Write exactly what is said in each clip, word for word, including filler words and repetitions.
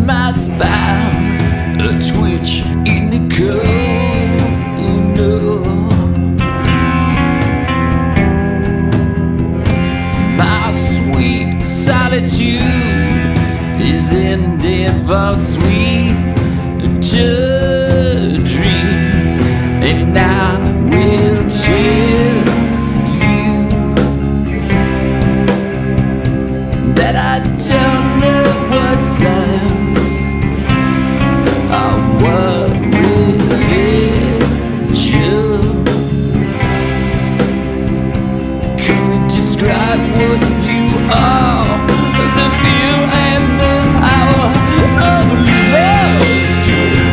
down my spine, a twitch in the cold. My sweet solitude is ended for sweet dreams, and I will tell you that I don't know what sense or what religion could describe what you are. The view and the power of lust.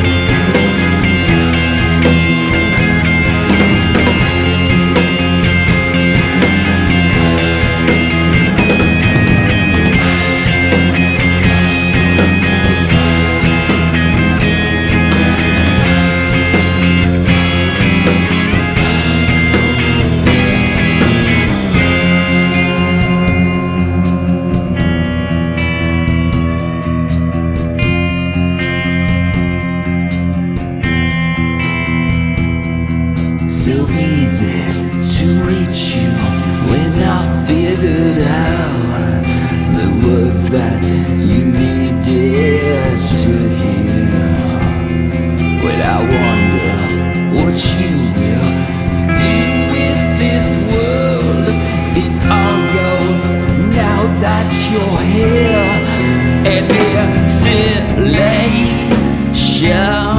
So easy to reach you when I figured out the words that you needed to hear. Well, I wonder what you will do with this world. It's all yours now that you're here, and it's elation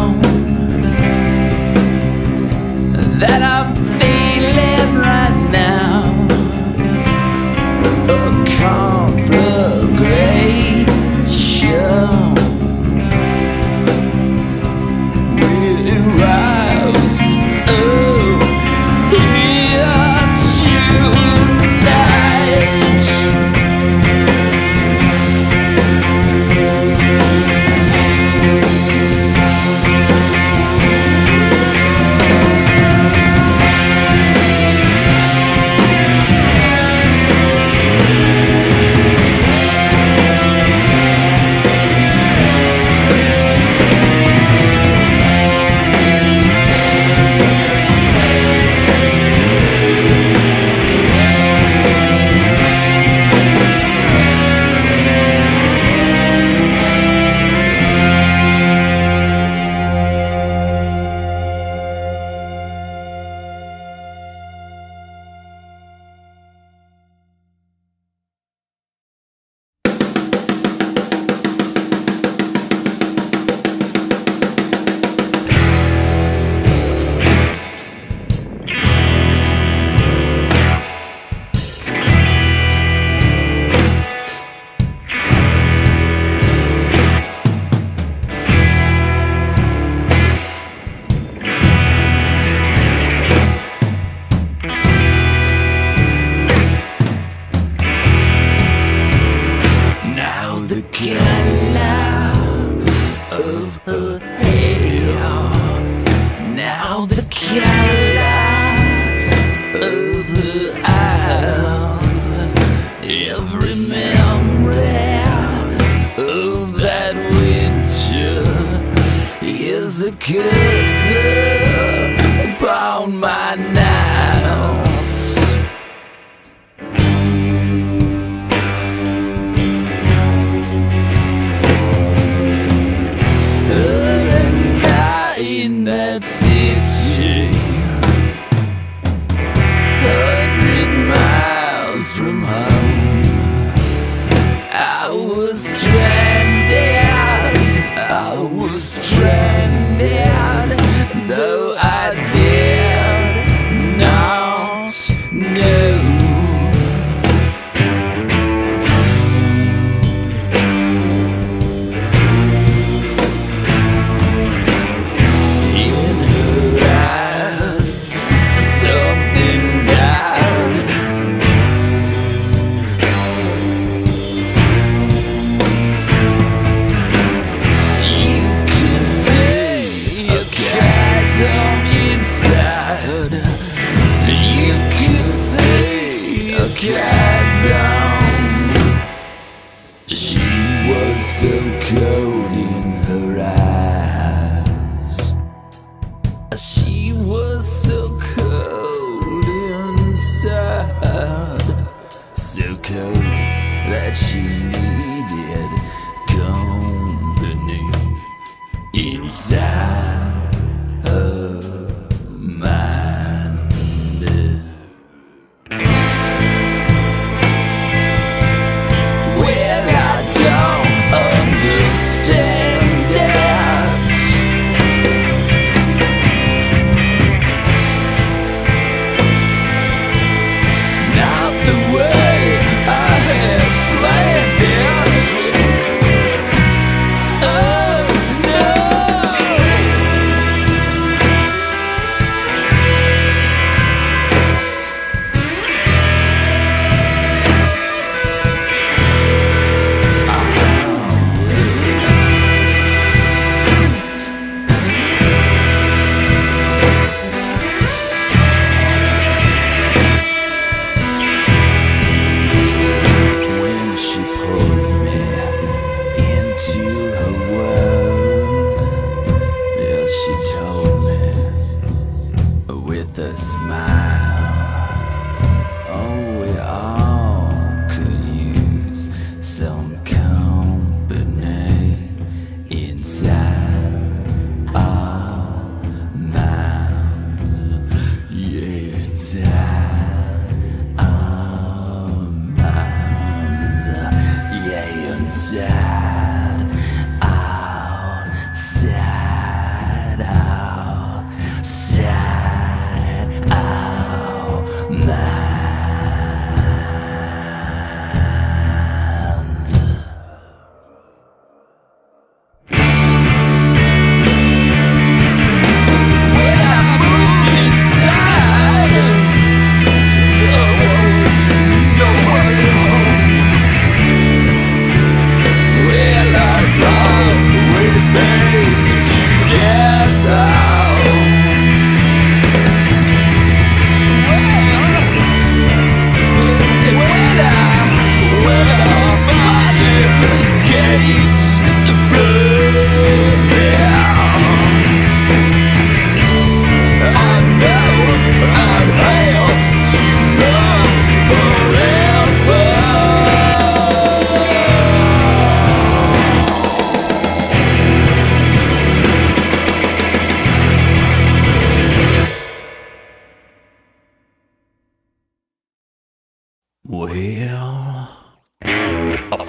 that I'm feeling right now. A conflagration will rise up here tonight. The color of her hair, now the color of her eyes, every memory of that winter is a curse upon my nights. In that city, hundred miles from home, I was stranded, I was stranded, though I did not know. Chasm. She was so cold.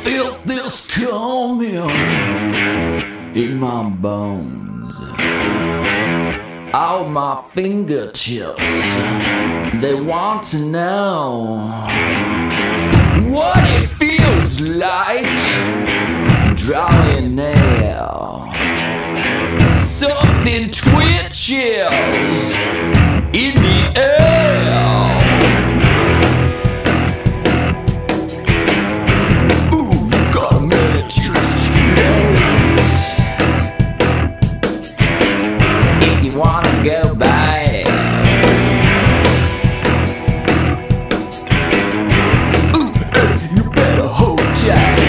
felt this coming in my bones. All my fingertips, they want to know what it feels like drawing near. Something twitches in the air. Ooh, you got a minute to late. If you wanna go back, ooh, hey, you better hold tight.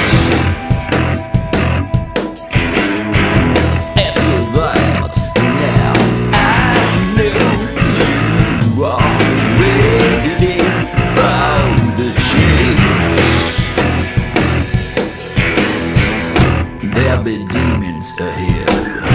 There'll be demons ahead.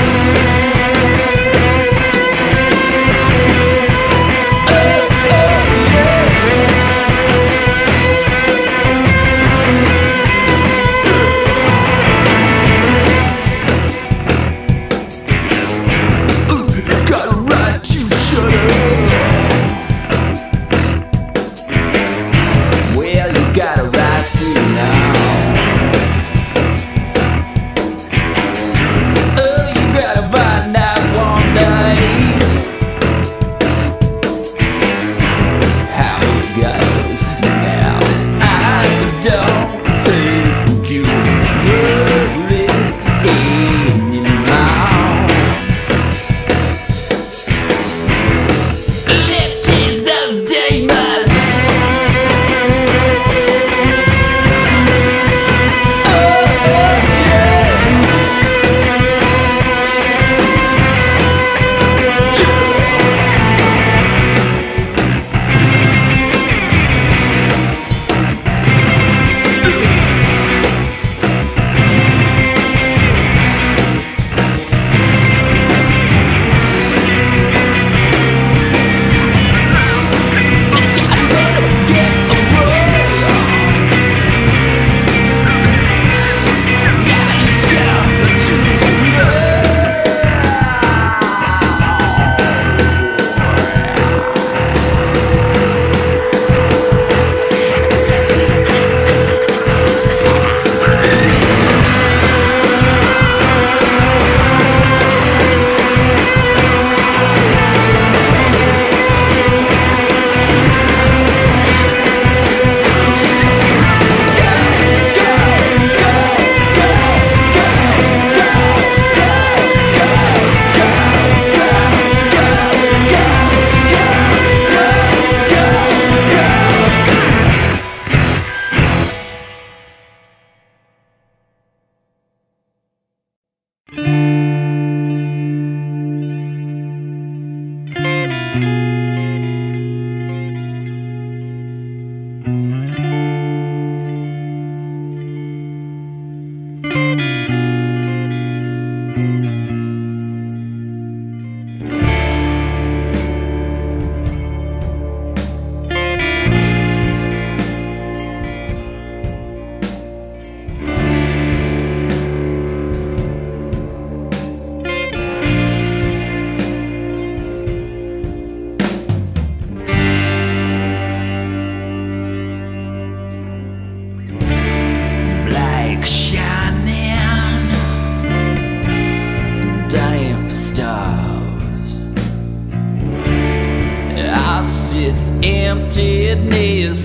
Emptiness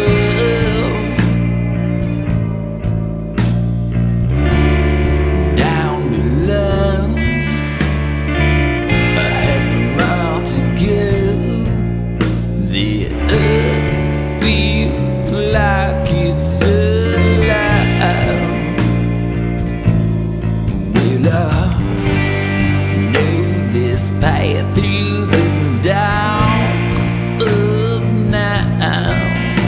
above, down below, a half a mile to go. The earth feels like it's alive. Will I know this path through the dark of night?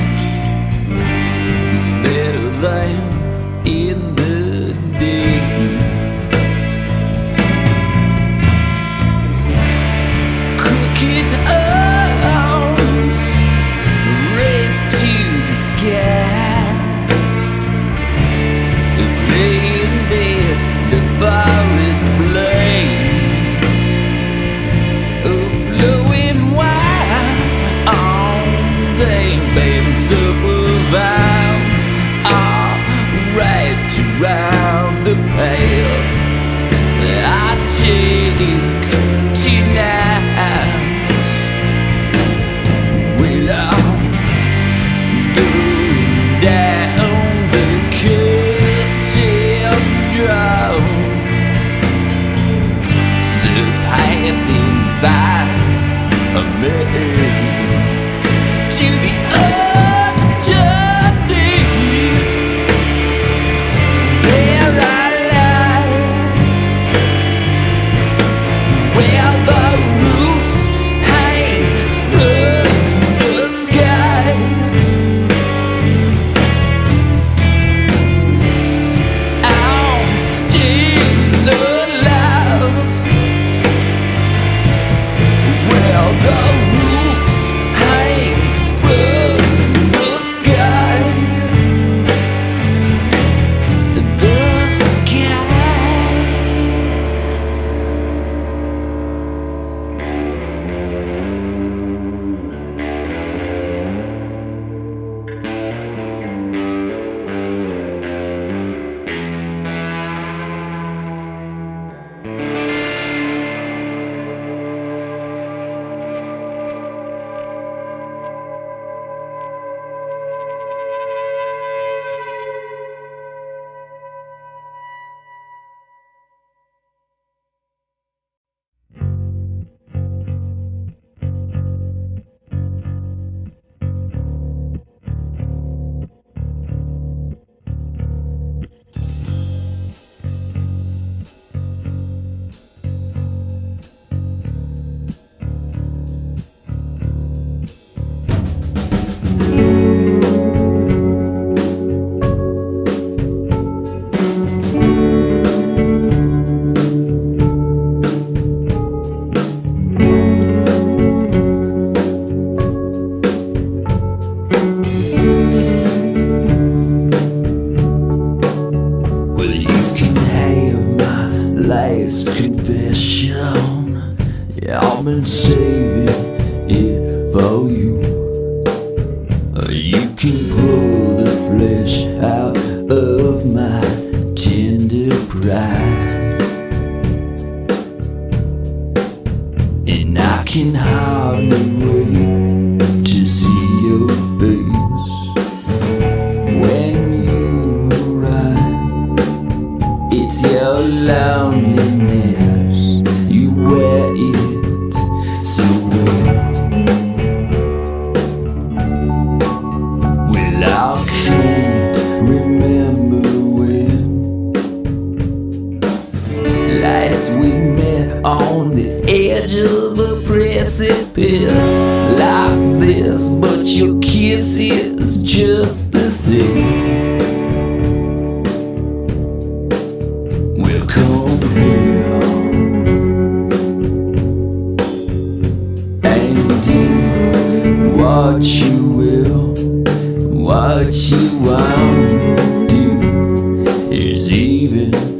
around the path I take tonight. Well, I'm going down, the curtains drawn, the path invites me to the underneath, where I lie, where the roots hang from the sky. I'm still alive, where the confession, I've been saving it for you. You can pull the flesh out of my tender pride, and I can hardly wait to see your face when you arrive. It's your loneliness, you wear it so well. Well, I can't remember when last we met on the edge of a precipice like this, but your kiss is just the same. Well, come here and do what you will, what you want to do is even